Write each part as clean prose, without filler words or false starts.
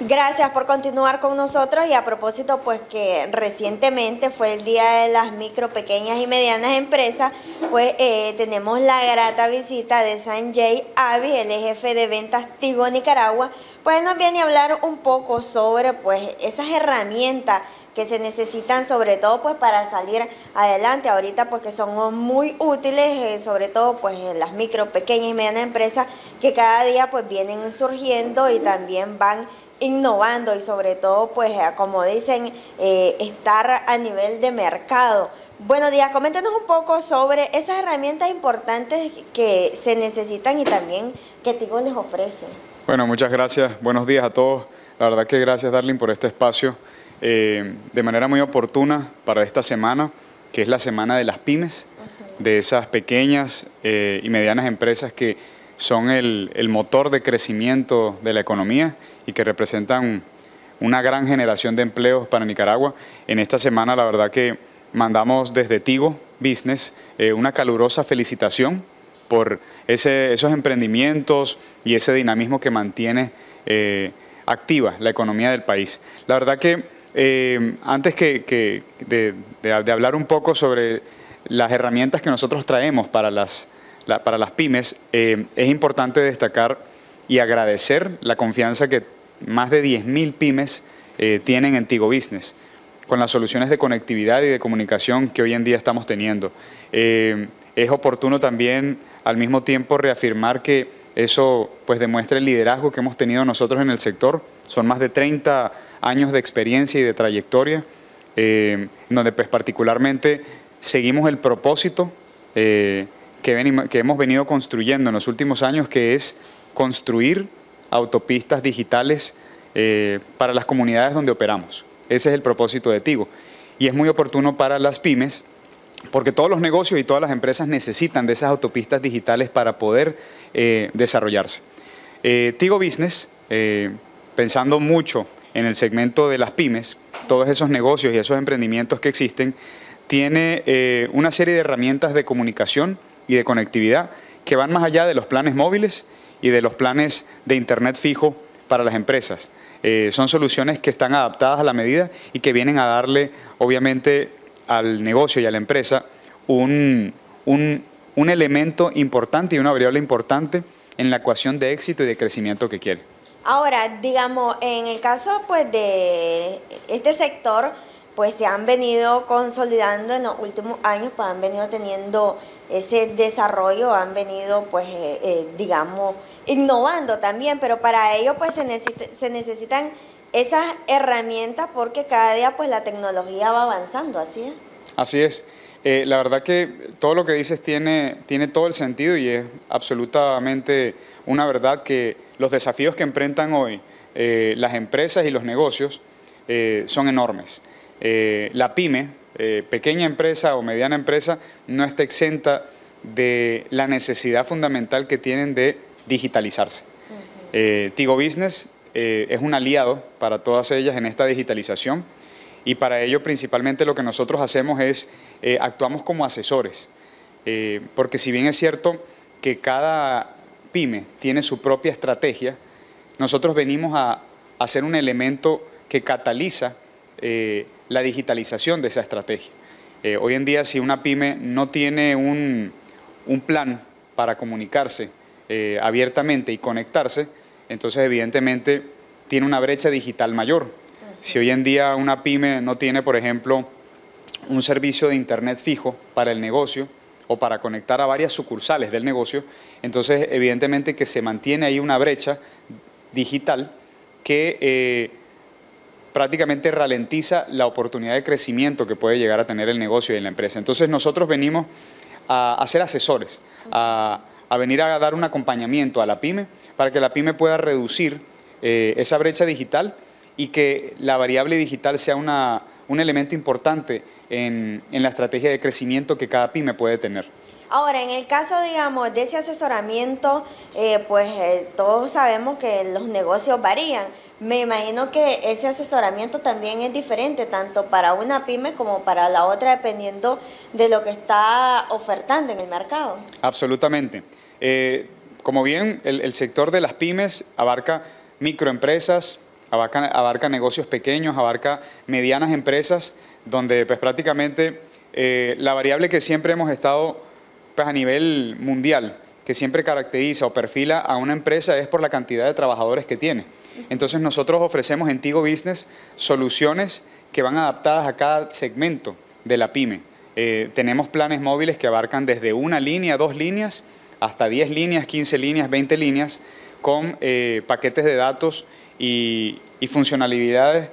Gracias por continuar con nosotros y a propósito pues que recientemente fue el Día de las Micro, Pequeñas y Medianas Empresas, pues tenemos la grata visita de Sanjay Avi, el jefe de ventas Tigo Nicaragua. Pues él nos viene a hablar un poco sobre pues esas herramientas que se necesitan sobre todo pues para salir adelante ahorita, pues que son muy útiles, sobre todo pues en las micro, pequeñas y medianas empresas que cada día pues vienen surgiendo y también van innovando y sobre todo pues como dicen estar a nivel de mercado. Buenos días, coméntenos un poco sobre esas herramientas importantes que se necesitan y también que Tigo les ofrece. Bueno, muchas gracias, buenos días a todos. La verdad que gracias Darling por este espacio de manera muy oportuna para esta semana, que es la semana de las pymes, de esas pequeñas y medianas empresas que son el motor de crecimiento de la economía y que representan una gran generación de empleos para Nicaragua. En esta semana la verdad que mandamos desde Tigo Business una calurosa felicitación por esos emprendimientos y ese dinamismo que mantiene activa la economía del país. La verdad que antes de hablar un poco sobre las herramientas que nosotros traemos para las pymes, es importante destacar y agradecer la confianza que más de 10.000 pymes tienen en Tigo Business, con las soluciones de conectividad y de comunicación que hoy en día estamos teniendo. Es oportuno también al mismo tiempo reafirmar que eso pues demuestra el liderazgo que hemos tenido nosotros en el sector. Son más de 30 años de experiencia y de trayectoria, donde pues particularmente seguimos el propósito que hemos venido construyendo en los últimos años, que es construir autopistas digitales para las comunidades donde operamos. Ese es el propósito de Tigo. Y es muy oportuno para las pymes, porque todos los negocios y todas las empresas necesitan de esas autopistas digitales para poder desarrollarse. Tigo Business, pensando mucho en el segmento de las pymes, todos esos negocios y esos emprendimientos que existen, tiene una serie de herramientas de comunicación y de conectividad que van más allá de los planes móviles y de los planes de internet fijo para las empresas. Son soluciones que están adaptadas a la medida y que vienen a darle, obviamente, al negocio y a la empresa un elemento importante y una variable importante en la ecuación de éxito y de crecimiento que quiere. Ahora, digamos, en el caso pues de este sector, pues se han venido consolidando en los últimos años, pues han venido teniendo ese desarrollo, han venido pues digamos innovando también, pero para ello pues se necesitan esas herramientas porque cada día pues la tecnología va avanzando, ¿así es? Así es. La verdad que todo lo que dices tiene todo el sentido y es absolutamente una verdad que los desafíos que enfrentan hoy las empresas y los negocios son enormes. La pyme, pequeña empresa o mediana empresa, no está exenta de la necesidad fundamental que tienen de digitalizarse. Tigo Business es un aliado para todas ellas en esta digitalización y para ello principalmente lo que nosotros hacemos es actuamos como asesores, porque si bien es cierto que cada pyme tiene su propia estrategia, nosotros venimos a ser un elemento que cataliza la digitalización de esa estrategia. Hoy en día, si una pyme no tiene un plan para comunicarse abiertamente y conectarse, entonces evidentemente tiene una brecha digital mayor. Si hoy en día una pyme no tiene, por ejemplo, un servicio de internet fijo para el negocio o para conectar a varias sucursales del negocio, entonces evidentemente que se mantiene ahí una brecha digital que prácticamente ralentiza la oportunidad de crecimiento que puede llegar a tener el negocio y la empresa. Entonces nosotros venimos a ser asesores, a venir a dar un acompañamiento a la pyme para que la pyme pueda reducir esa brecha digital y que la variable digital sea un elemento importante en la estrategia de crecimiento que cada pyme puede tener. Ahora, en el caso, digamos, de ese asesoramiento, todos sabemos que los negocios varían. Me imagino que ese asesoramiento también es diferente, tanto para una pyme como para la otra, dependiendo de lo que está ofertando en el mercado. Absolutamente. Como bien, el sector de las pymes abarca microempresas, abarca negocios pequeños, abarca medianas empresas, donde pues prácticamente la variable que siempre hemos estado pues, a nivel mundial, que siempre caracteriza o perfila a una empresa es por la cantidad de trabajadores que tiene. Entonces nosotros ofrecemos en Tigo Business soluciones que van adaptadas a cada segmento de la pyme. Tenemos planes móviles que abarcan desde una línea, 2 líneas, hasta 10 líneas, 15 líneas, 20 líneas, con paquetes de datos y funcionalidades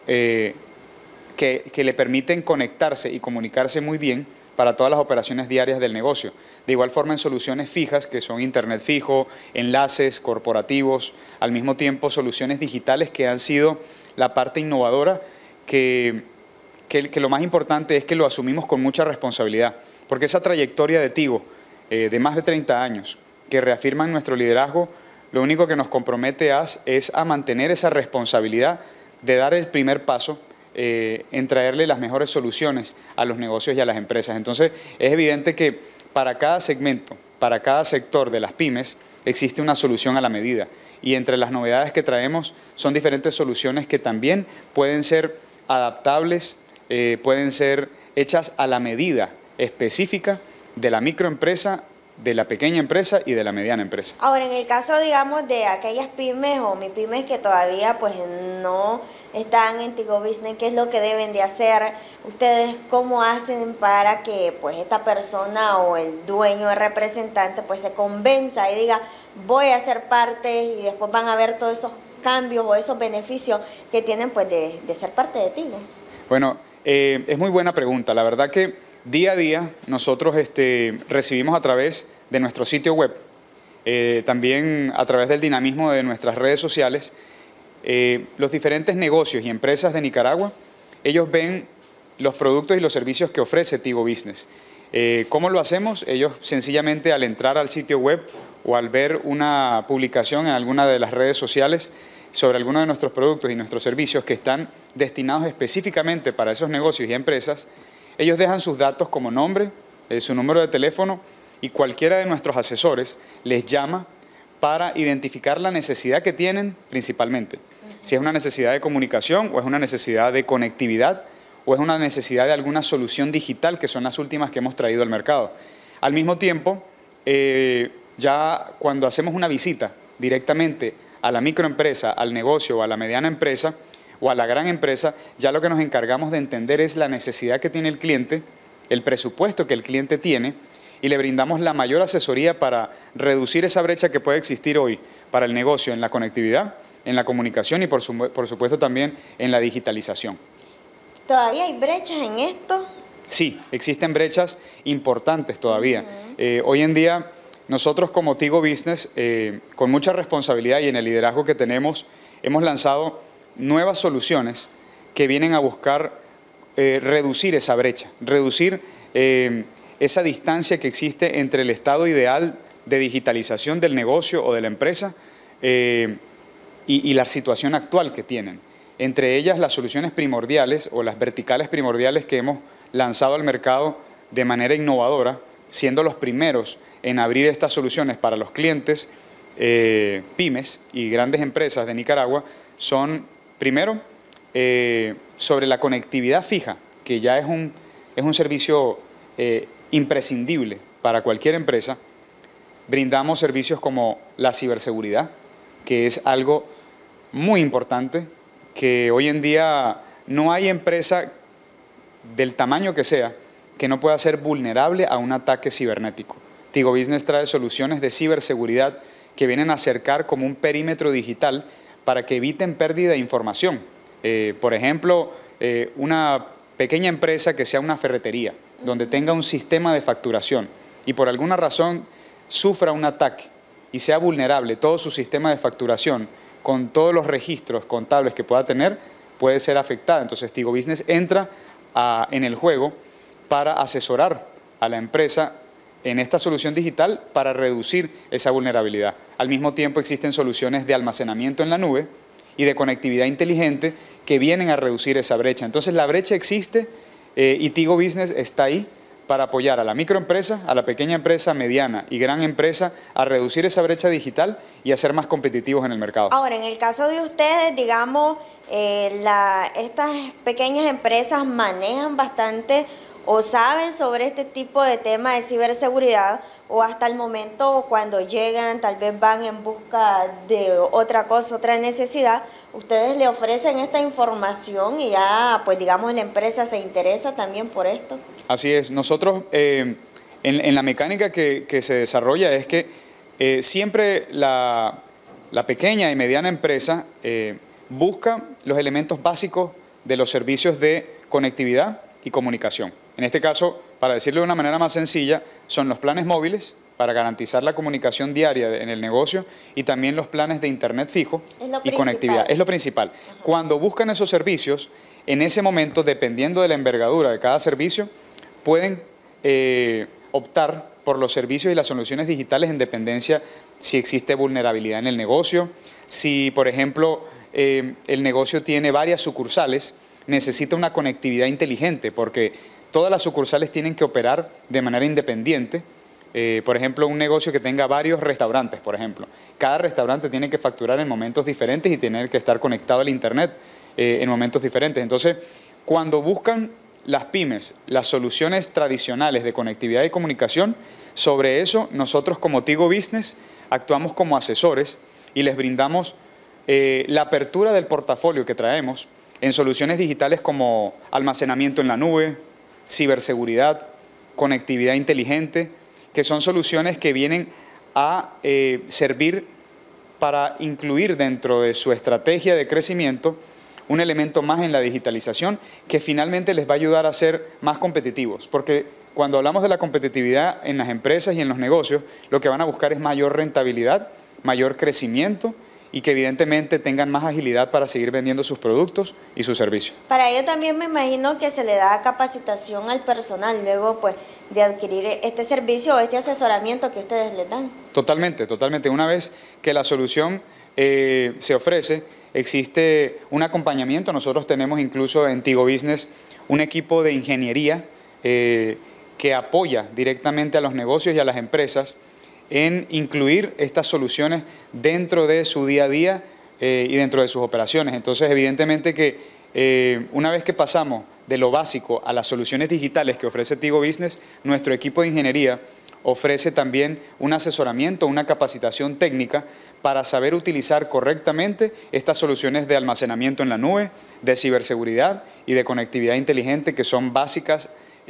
que le permiten conectarse y comunicarse muy bien para todas las operaciones diarias del negocio. De igual forma en soluciones fijas, que son internet fijo, enlaces corporativos, al mismo tiempo soluciones digitales que han sido la parte innovadora, que lo más importante es que lo asumimos con mucha responsabilidad, porque esa trayectoria de Tigo, de más de 30 años, que reafirman nuestro liderazgo, lo único que nos compromete es a mantener esa responsabilidad de dar el primer paso en traerle las mejores soluciones a los negocios y a las empresas. Entonces, es evidente que para cada segmento, para cada sector de las pymes, existe una solución a la medida. Y entre las novedades que traemos son diferentes soluciones que también pueden ser adaptables, pueden ser hechas a la medida específica de la microempresa, de la pequeña empresa y de la mediana empresa. Ahora, en el caso, digamos, de aquellas pymes o MIPYMES que todavía pues no están en Tigo Business, ¿qué es lo que deben de hacer? ¿Ustedes cómo hacen para que pues esta persona o el dueño, el representante, pues se convenza y diga, voy a ser parte, y después van a ver todos esos cambios o esos beneficios que tienen pues de ser parte de Tigo? Bueno, es muy buena pregunta. La verdad que día a día nosotros recibimos a través de nuestro sitio web, también a través del dinamismo de nuestras redes sociales, los diferentes negocios y empresas de Nicaragua, ellos ven los productos y los servicios que ofrece Tigo Business. ¿Cómo lo hacemos? Ellos sencillamente al entrar al sitio web o al ver una publicación en alguna de las redes sociales sobre alguno de nuestros productos y nuestros servicios que están destinados específicamente para esos negocios y empresas, ellos dejan sus datos como nombre, su número de teléfono, y cualquiera de nuestros asesores les llama para identificar la necesidad que tienen principalmente. Si es una necesidad de comunicación o es una necesidad de conectividad o es una necesidad de alguna solución digital, que son las últimas que hemos traído al mercado. Al mismo tiempo, ya cuando hacemos una visita directamente a la microempresa, al negocio o a la mediana empresa, o a la gran empresa, ya lo que nos encargamos de entender es la necesidad que tiene el cliente, el presupuesto que el cliente tiene, y le brindamos la mayor asesoría para reducir esa brecha que puede existir hoy para el negocio en la conectividad, en la comunicación y por supuesto también en la digitalización. ¿Todavía hay brechas en esto? Sí, existen brechas importantes todavía. Hoy en día nosotros como Tigo Business, con mucha responsabilidad y en el liderazgo que tenemos, hemos lanzado nuevas soluciones que vienen a buscar reducir esa brecha, reducir esa distancia que existe entre el estado ideal de digitalización del negocio o de la empresa y la situación actual que tienen. Entre ellas las soluciones primordiales o las verticales primordiales que hemos lanzado al mercado de manera innovadora, siendo los primeros en abrir estas soluciones para los clientes, pymes y grandes empresas de Nicaragua, son primero, sobre la conectividad fija, que ya es un servicio imprescindible para cualquier empresa. Brindamos servicios como la ciberseguridad, que es algo muy importante, que hoy en día no hay empresa del tamaño que sea que no pueda ser vulnerable a un ataque cibernético. Tigo Business trae soluciones de ciberseguridad que vienen a acercar como un perímetro digital para que eviten pérdida de información. Por ejemplo, una pequeña empresa que sea una ferretería, donde tenga un sistema de facturación y por alguna razón sufra un ataque y sea vulnerable todo su sistema de facturación con todos los registros contables que pueda tener, puede ser afectada. Entonces Tigo Business entra en el juego para asesorar a la empresa en esta solución digital para reducir esa vulnerabilidad. Al mismo tiempo existen soluciones de almacenamiento en la nube y de conectividad inteligente que vienen a reducir esa brecha. Entonces la brecha existe y Tigo Business está ahí para apoyar a la microempresa, a la pequeña empresa, mediana y gran empresa a reducir esa brecha digital y a ser más competitivos en el mercado. Ahora, en el caso de ustedes, digamos, estas pequeñas empresas manejan bastante o saben sobre este tipo de temas de ciberseguridad, o hasta el momento cuando llegan tal vez van en busca de otra cosa, otra necesidad, ustedes le ofrecen esta información y ya, pues digamos, la empresa se interesa también por esto. Así es. Nosotros en la mecánica que se desarrolla es que siempre la pequeña y mediana empresa busca los elementos básicos de los servicios de conectividad y comunicación. En este caso, para decirlo de una manera más sencilla, son los planes móviles para garantizar la comunicación diaria en el negocio y también los planes de internet fijo y conectividad. Es lo principal. Ajá. Cuando buscan esos servicios, en ese momento, dependiendo de la envergadura de cada servicio, pueden optar por los servicios y las soluciones digitales en dependencia si existe vulnerabilidad en el negocio, si, por ejemplo, el negocio tiene varias sucursales, necesita una conectividad inteligente porque todas las sucursales tienen que operar de manera independiente. Por ejemplo, un negocio que tenga varios restaurantes, por ejemplo. Cada restaurante tiene que facturar en momentos diferentes y tener que estar conectado al internet en momentos diferentes. Entonces, cuando buscan las pymes las soluciones tradicionales de conectividad y comunicación, sobre eso nosotros como Tigo Business actuamos como asesores y les brindamos la apertura del portafolio que traemos en soluciones digitales como almacenamiento en la nube, ciberseguridad, conectividad inteligente, que son soluciones que vienen a servir para incluir dentro de su estrategia de crecimiento un elemento más en la digitalización que finalmente les va a ayudar a ser más competitivos. Porque cuando hablamos de la competitividad en las empresas y en los negocios, lo que van a buscar es mayor rentabilidad, mayor crecimiento y que evidentemente tengan más agilidad para seguir vendiendo sus productos y sus servicios. Para ello también me imagino que se le da capacitación al personal luego pues de adquirir este servicio o este asesoramiento que ustedes les dan. Totalmente, totalmente. Una vez que la solución se ofrece, existe un acompañamiento. Nosotros tenemos incluso en Tigo Business un equipo de ingeniería que apoya directamente a los negocios y a las empresas en incluir estas soluciones dentro de su día a día y dentro de sus operaciones. Entonces, evidentemente que una vez que pasamos de lo básico a las soluciones digitales que ofrece Tigo Business, nuestro equipo de ingeniería ofrece también un asesoramiento, una capacitación técnica para saber utilizar correctamente estas soluciones de almacenamiento en la nube, de ciberseguridad y de conectividad inteligente que son básicas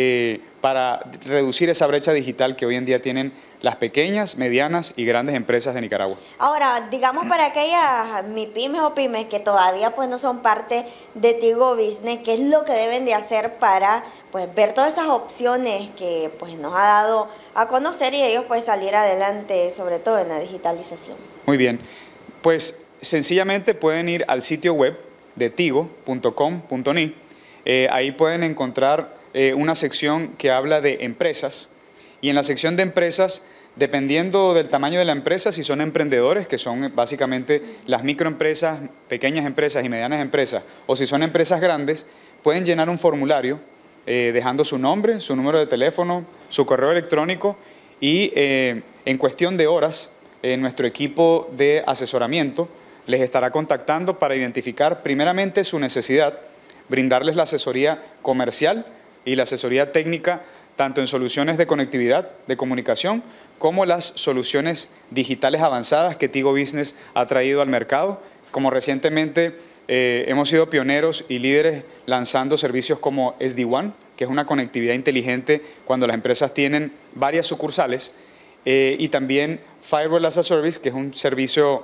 para reducir esa brecha digital que hoy en día tienen las pequeñas, medianas y grandes empresas de Nicaragua. Ahora, digamos para aquellas MIPYMES o pymes que todavía pues no son parte de Tigo Business, ¿qué es lo que deben de hacer para pues ver todas esas opciones que pues nos ha dado a conocer y ellos pues salir adelante, sobre todo en la digitalización? Muy bien, pues sencillamente pueden ir al sitio web de tigo.com.ni, ahí pueden encontrar una sección que habla de empresas y en la sección de empresas, dependiendo del tamaño de la empresa, si son emprendedores, que son básicamente las microempresas, pequeñas empresas y medianas empresas, o si son empresas grandes, pueden llenar un formulario dejando su nombre, su número de teléfono, su correo electrónico y en cuestión de horas nuestro equipo de asesoramiento les estará contactando para identificar primeramente su necesidad, brindarles la asesoría comercial y la asesoría técnica tanto en soluciones de conectividad, de comunicación, como las soluciones digitales avanzadas que Tigo Business ha traído al mercado. Como recientemente hemos sido pioneros y líderes lanzando servicios como SD-WAN, que es una conectividad inteligente cuando las empresas tienen varias sucursales, y también Firewall as a Service, que es un servicio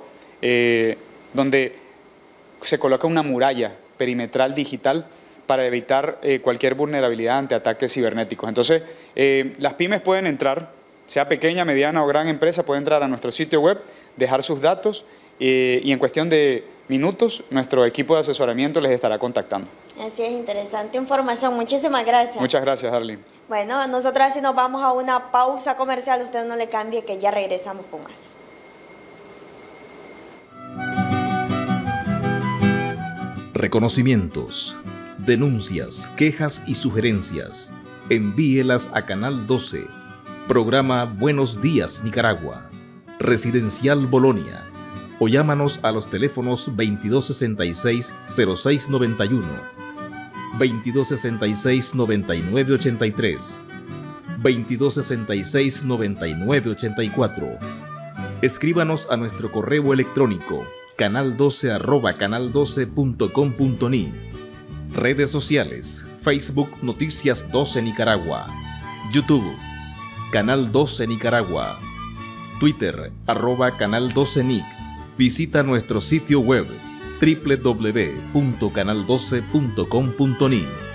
donde se coloca una muralla perimetral digital para evitar cualquier vulnerabilidad ante ataques cibernéticos. Entonces, las pymes pueden entrar, sea pequeña, mediana o gran empresa, puede entrar a nuestro sitio web, dejar sus datos y en cuestión de minutos nuestro equipo de asesoramiento les estará contactando. Así es, interesante información. Muchísimas gracias. Muchas gracias, Arlene. Bueno, nosotros así nos vamos a una pausa comercial. Usted no le cambie que ya regresamos con más. Reconocimientos, denuncias, quejas y sugerencias. envíelas a Canal 12. Programa Buenos Días Nicaragua. Residencial Bolonia. O llámanos a los teléfonos 2266-0691, 2266-9983, 2266-9984. Escríbanos a nuestro correo electrónico canal12@canal12.com.ni. Redes sociales: Facebook Noticias 12 Nicaragua, YouTube Canal 12 Nicaragua, Twitter @Canal 12 Nic. Visita nuestro sitio web www.canal12.com.ni.